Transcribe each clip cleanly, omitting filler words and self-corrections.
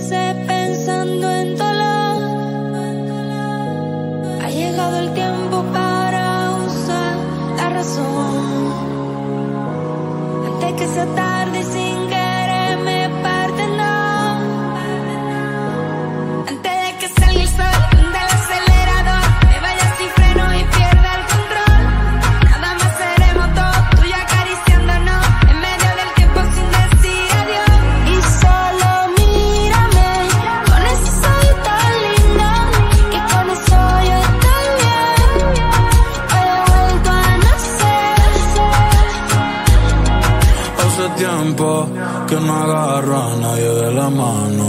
pasé pensando en dolor. Ha llegado el tiempo para usar la razón. Antes que sea tarde y sin querer me parten dos. Antes de que salga el sol, prenda el acelerador, me vaya sin freno y pierda el control. Nada más seremos dos, tú y yo acariciándonos en medio del tiempo sin decir adiós. Y solo mírame, con eso soy tan linda, que con eso yo estoy bien. Hoy he vuelto a nacer. Hace tiempo que no agarro a nadie de la mano.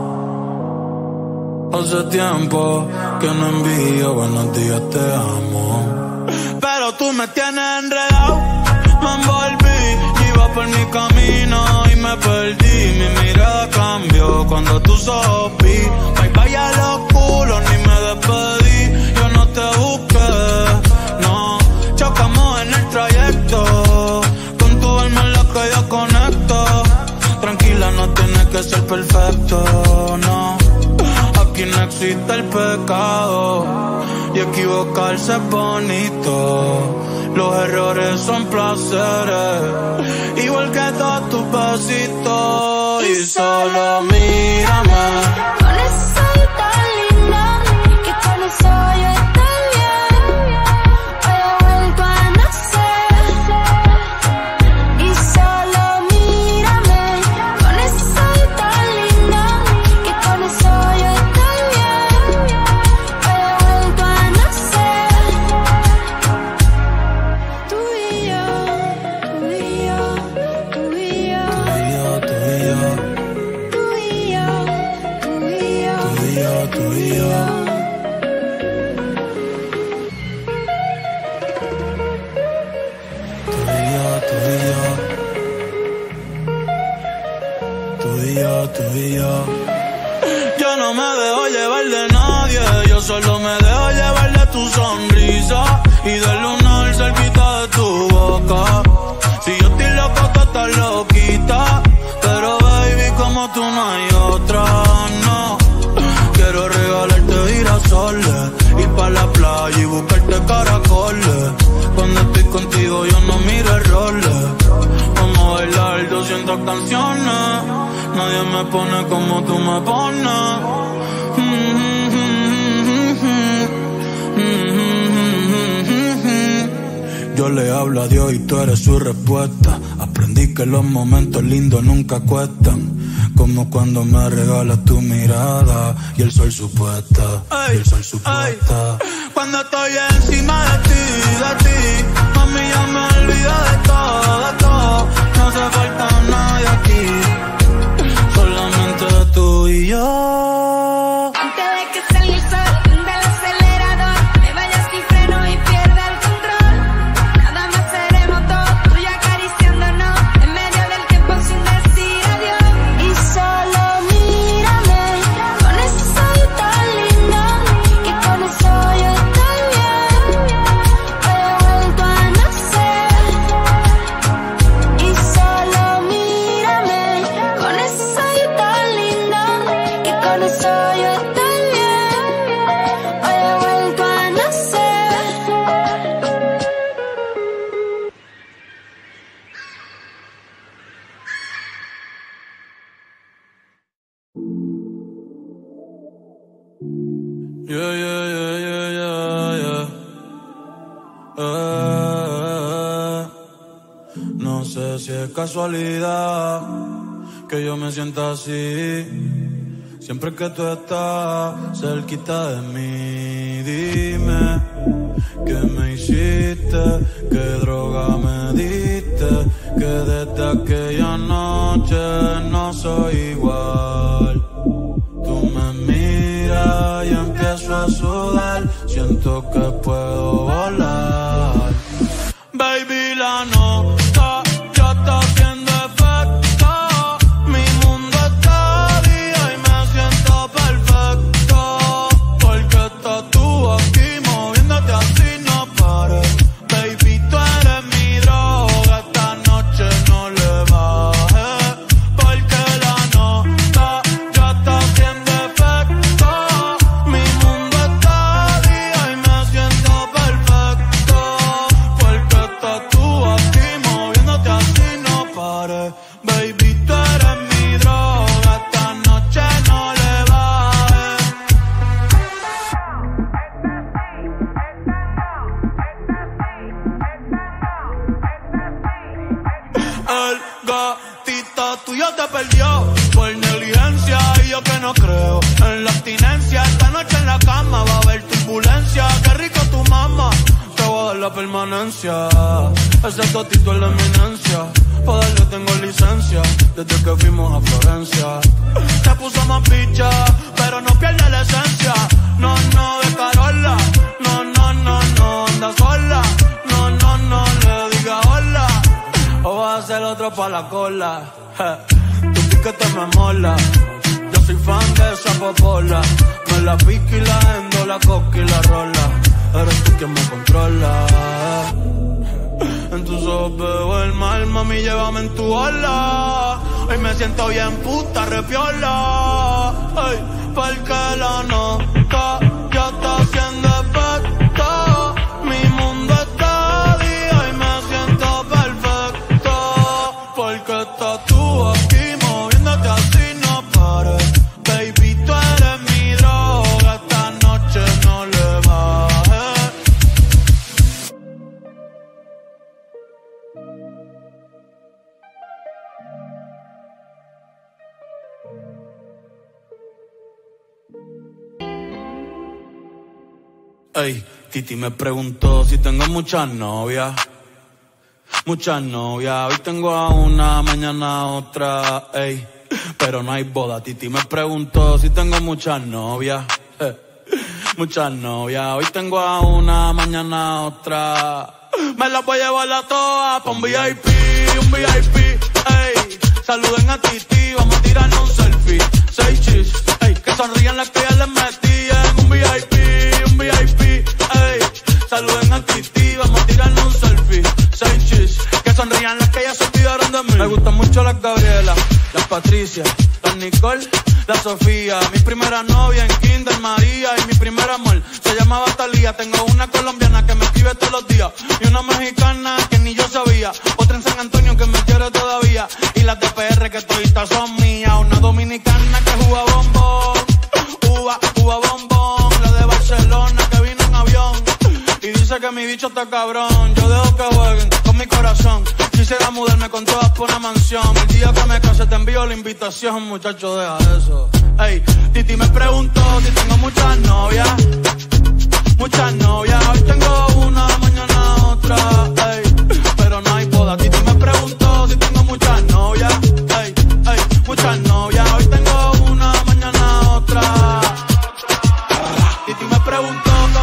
Hace tiempo que no envío buenos días, te amo. Pero tú me tienes enredado, me envolví, iba por mi camino y me perdí. Mi mirada cambió cuando tú sopí. Bye bye a los culos, ni me despedí. Yo no te busqué, no. Chocamos en el trayecto, con tu alma en la que yo conecto. Tranquila, no tienes que ser perfecto, no. Aquí no existe el pecado y equivocarse es bonito. Los errores son placeres, igual que todos tus besitos. Y solo mírame, con eso soy tan linda, que con eso yo estoy bien. Hoy he vuelto a nacer. Y solo mírame, con eso soy tan linda, que con eso yo estoy bien. Hoy he vuelto a nacer. Tú y yo, tú y yo, tú y yo, tú y yo, tú y yo, tú y yo, tú y yo, tú y yo. Tú y yo. Yo no me dejo llevar de nadie, yo solo me dejo llevar de tu sonrisa y del lunar cerquita de tu boca. Si yo estoy loco, tú estás loquita, pero baby, como tú no hay otra, no. Quiero regalarte girasoles, ir pa' la playa y buscarte caracoles. Cuando estoy contigo yo no miro errores. Vamos a bailar 200 canciones, nadie me pone como tú me pones. Yo le hablo a Dios y tú eres su respuesta. Aprendí que los momentos lindos nunca cuestan, como cuando me regalas tu mirada y el sol supuesta, y el sol supuesta. Cuando estoy encima de ti, mami, ya me olvido de todo. No hace falta nadie aquí, solamente tú y yo. antes de que salga el sol, prenda el acelerador, me vaya sin freno y pierda el control. Nada más seremos dos, tú y yo acariciándonos en medio del tiempo sin decir adiós. Y solo mírame, con eso soy tan linda, que con eso yo estoy bien. Hoy he vuelto a nacer. Y solo mírame, con eso soy tan linda, que con eso yo estoy bien. Hoy he vuelto a nacer. Yeah. No sé si es casualidad que yo me sienta así, siempre que tú estás cerquita de mí. Dime, ¿qué me hiciste? ¿Qué droga me diste? Que desde aquella noche no soy igual. Tú me miras y empiezo a sudar, siento que puedo volar. Baby, la nota ya está haciendo efecto. Mi mundo está día y me siento perfecto, porque estás tú aquí moviéndote así, no pares. Baby, tú eres mi droga, esta noche no le bajes, porque la nota ya está gatito tuyo te perdió por negligencia y yo que no creo en la abstinencia. Esta noche en la cama va a haber turbulencia. Qué rico tu mamá, te voy a dar la permanencia. Ese totito es la eminencia, pa' darle tengo licencia desde que fuimos a Florencia. Se puso más picha, pero no pierde la esencia. No, no, de Carola. No, no, no, no, anda sola. No, no, no, le diga hola. O vas a ser otro pa' la cola. Tu piquete me mola. Yo soy fan de esa popola. Me la pique y la endo, la coca y la rola. Eres tú quien me controla. En tus ojos veo el mal, mami, llévame en tu ola. Hoy me siento bien puta, repiola. Ay, porque la nota ya está haciendo efecto. Mi mundo está día y me siento perfecto. Porque estás tú aquí moviéndote así, no pares. Baby, tú eres mi droga, esta noche no le bajes. Ey, Titi me preguntó si tengo muchas novias. Muchas novias, hoy tengo a una, mañana a otra, ey. Pero no hay boda. Titi me preguntó si tengo muchas novias. Muchas novias, hoy tengo a una, mañana a otra. Me las voy a llevar a todas pa' un VIP, ey. Saluden a Titi, vamos a tirarnos un selfie. 6 chis, ey. Que sonrían las que ya les metí en un VIP, ey. Saluden a Titi, vamos a tirarnos un selfie. 6 chis, que sonrían las que ya se olvidaron de mí. Me gustan mucho las Gabriela, las Patricia, las Nicole, la Sofía. Mi primera novia en Kinder María y mi primer amor se llamaba Talía. Tengo una colombiana que me escribe todos los días y una mexicana que ni yo sabía. Otra en San Antonio que me quiere todavía y las de PR que toditas son mías. Una dominicana que juega bombón, uva bombón. La de Barcelona que vino en avión y dice que mi bicho está cabrón. Yo dejo que jueguen con mi corazón. Quisiera mudarme con todas por una mansión. El día que me case te envío la invitación, muchacho, deja eso. Ey, Titi me preguntó si tengo muchas novias. Muchas novias, hoy tengo una, mañana otra, ey. Pero no hay boda. Titi me preguntó si tengo muchas novias. Ey, ey, muchas novias, hoy tengo una, mañana otra. Titi me preguntó.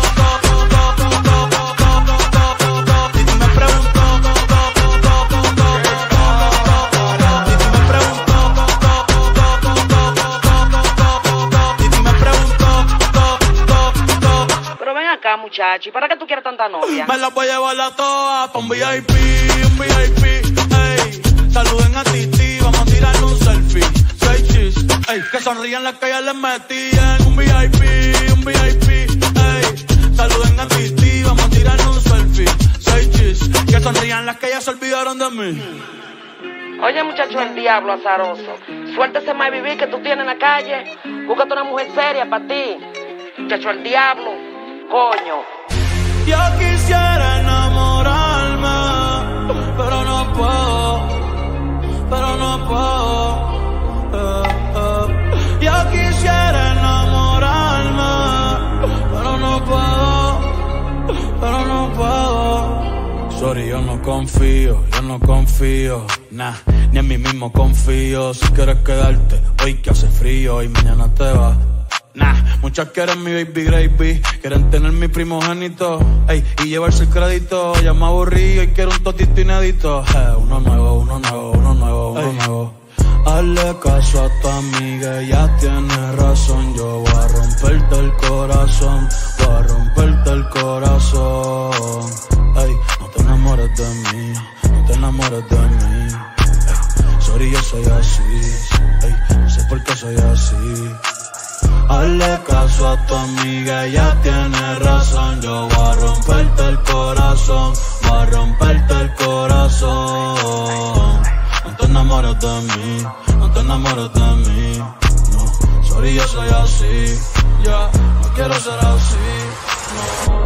Muchacho, ¿y para qué tú quieres tanta novia? Me la voy a llevar a todas pa' un VIP, ey. Saluden a Titi, vamos a tirarle un selfie. 6 chis, ey. Que sonrían las que ya les metí en un VIP, ey. Saluden a Titi, vamos a tirarle un selfie. 6 chis, que sonrían las que ya se olvidaron de mí. Oye, muchacho, el diablo azaroso. Suéltese más vivir que tú tienes en la calle. Búscate una mujer seria para ti. Muchacho, el diablo. Coño. Yo quisiera enamorarme, pero no puedo, Yo quisiera enamorarme, pero no puedo, Sorry, yo no confío, nah, ni en mí mismo confío. Si quieres quedarte, hoy que hace frío y mañana te vas. Nah, muchas quieren mi baby gravy, quieren tener mi primogénito, ey, y llevarse el crédito. Ya me aburrí y quiero un totito inédito. Uno nuevo. Hazle caso a tu amiga, ella tiene razón. Yo voy a romperte el corazón, Ey, no te enamores de mí, ey, sorry, yo soy así, ey, no sé por qué soy así. Hazle caso a tu amiga, ella tiene razón. Yo voy a romperte el corazón, No te enamores de mí, no. Sorry, yo soy así, ya, no quiero ser así, no.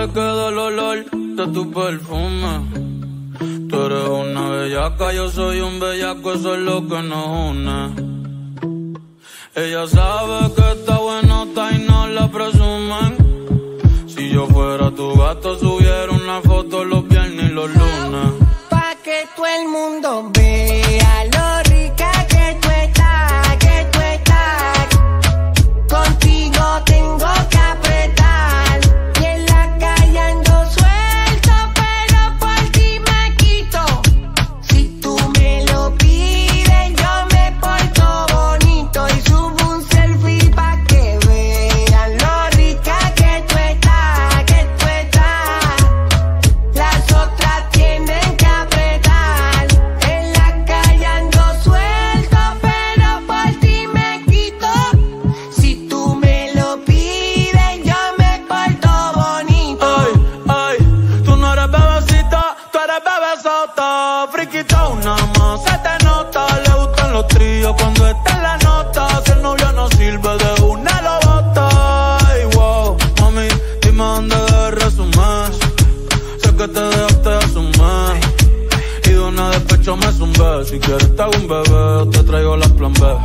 se queda el olor de tu perfume. Tú eres una bellaca, yo soy un bellaco, eso es lo que nos une. Ella sabe que está buenota y no la presumen. Si yo fuera tu gato, subiera una foto los viernes y los lunes. Pa' que todo el mundo vea lo rica que tú estás, que tú estás. Contigo tengo que apretar. Y en la calle ando suelto, pero por ti me quito. Si tú me lo pides, yo me porto bonito. Y subo un selfie pa' que vean lo rica que tú estás, que tú estás. Las otras tienen que apretar. En la calle ando suelto, pero por ti me quito. Si tú me lo pides, yo me porto bonito. Ay, tú no eres bebecita, tú eres bebesota. Friquita una más, se te nota. Le gustan los tríos cuando está en la nota. Si el novio no sirve, de una lo bota. Ay, wow, mami, dime dónde de resumir. Sé que te dejaste hace un mes. Y de una despecho me zumbé. Si quieres te hago un bebé, te traigo las plan B.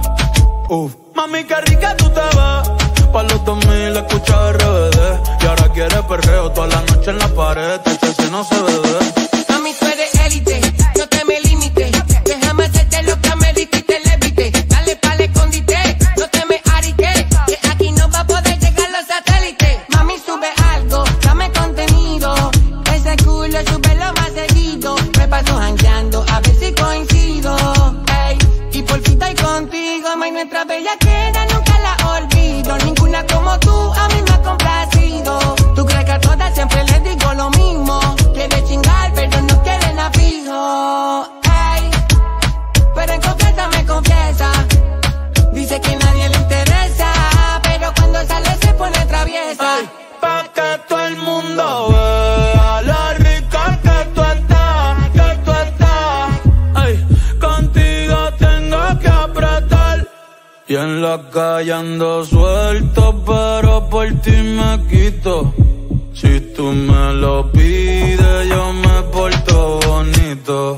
Mami, qué rica tú te ves. Pa' los 2000 escucha RBD. Y ahora quieres perreo toda la noche en la pared. Este si no se bebe. Mami, tú eres élite, no te me limites. Déjame hacerte lo que amerite y te levite. Dale pa'l escondite, no te me ariques. Que aquí no va a poder llegar los satélites. Mami, sube algo, dame contenido. Ese culo súbelo más seguido. Me paso jangueando, a ver si coincido. Ey, y por fin estoy contigo. May, nuestra bellaquera nunca la olvido. Ninguna como tú a mí me ha complacido. Tú crees que a todas siempre les digo lo mismo. Quiere chingar, pero no quieren a fijo. Ey, pero en confianza me confiesa. Dice que nadie le interesa, pero cuando sale se pone traviesa. Ay, pa' que todo el mundo vea lo rica que tú estás, que tú estás. Ay, contigo tengo que apretar. Y en la calle ando suelto, pero por ti me quito. Si tú me lo pides, yo me porto bonito.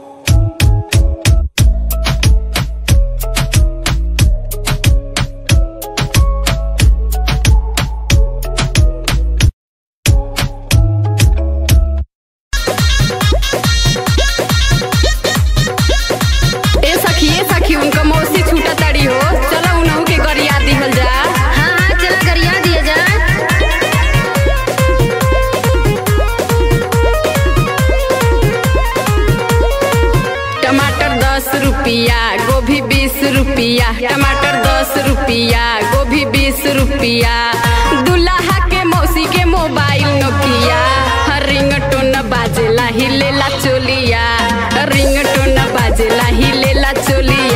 ए सखी उनका मौसी छूटा तड़ी हो। चलो उनहु के गरिया दिहल जा। हाँ हाँ चला गरिया दिया जा। टमाटर 10 रुपया, गोभी 20 रुपया। टमाटर 10 रुपया, गोभी 20 रुपया। दुल्हा के मौसी के मोबाइल नोकिया। रिंगटोन बाजेला हिलेला चोलिया। रिंगटोन बाजेला हिलेला चोलिया।